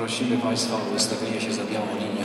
prosimy Państwa o ustawienie się za białą linią.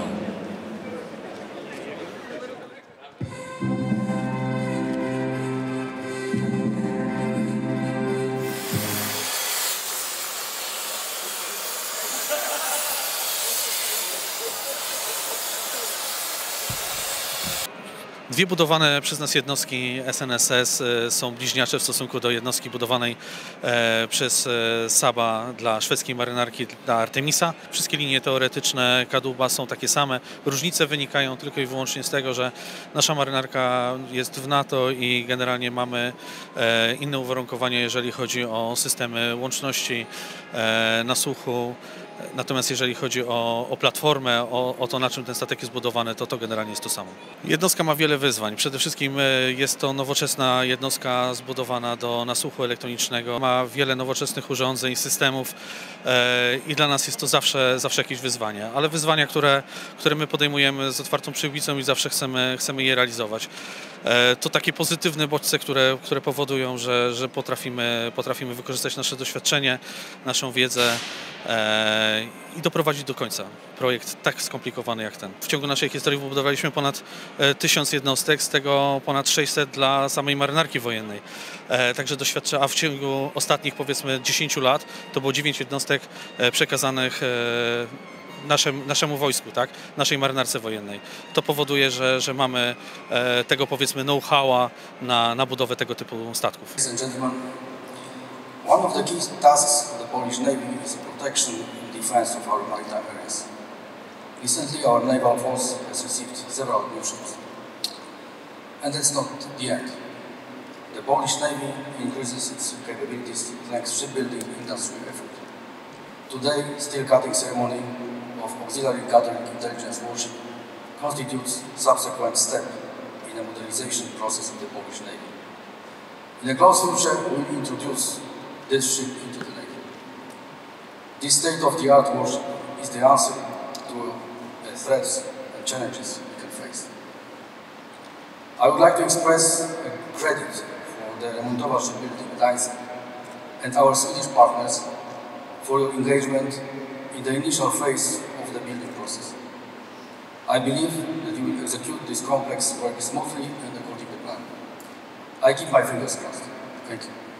Dwie budowane przez nas jednostki SNSS są bliźniacze w stosunku do jednostki budowanej przez Saba dla szwedzkiej marynarki, dla Artemisa. Wszystkie linie teoretyczne kadłuba są takie same. Różnice wynikają tylko i wyłącznie z tego, że nasza marynarka jest w NATO i generalnie mamy inne uwarunkowania, jeżeli chodzi o systemy łączności, nasłuchu. Natomiast jeżeli chodzi o platformę, o to, na czym ten statek jest budowany, to generalnie jest to samo. Jednostka ma wiele wyzwań. Przede wszystkim jest to nowoczesna jednostka zbudowana do nasłuchu elektronicznego. Ma wiele nowoczesnych urządzeń, systemów i dla nas jest to zawsze jakieś wyzwanie. Ale wyzwania, które my podejmujemy z otwartą przyłbicą i zawsze chcemy je realizować. To takie pozytywne bodźce, które powodują, że potrafimy wykorzystać nasze doświadczenie, naszą wiedzę i doprowadzić do końca projekt tak skomplikowany jak ten. W ciągu naszej historii wybudowaliśmy ponad 1000 jednostek, z tego ponad 600 dla samej marynarki wojennej. Także a w ciągu ostatnich powiedzmy 10 lat to było 9 jednostek przekazanych naszemu wojsku, tak? Naszej marynarce wojennej. To powoduje, że mamy tego powiedzmy know-howa na budowę tego typu statków. Ladies and gentlemen, one of the key tasks of the Polish Navy is protection and defense of our maritime areas. Recently, our naval force has received several new ships. And that's not the end. The Polish Navy increases its capabilities thanks to shipbuilding industry effort. Today, steel cutting ceremony of auxiliary gathering intelligence warship constitutes subsequent step in the modernization process of the Polish Navy. In the close future, we will introduce this ship into the Navy. This state-of-the-art warship is the answer to the threats and challenges we can face. I would like to express credit for the Remontowa Shipbuilding Gdańsk and our Swedish partners for your engagement in the initial phase of the building process. I believe that you will execute this complex work smoothly and according to plan. I keep my fingers crossed. Thank you.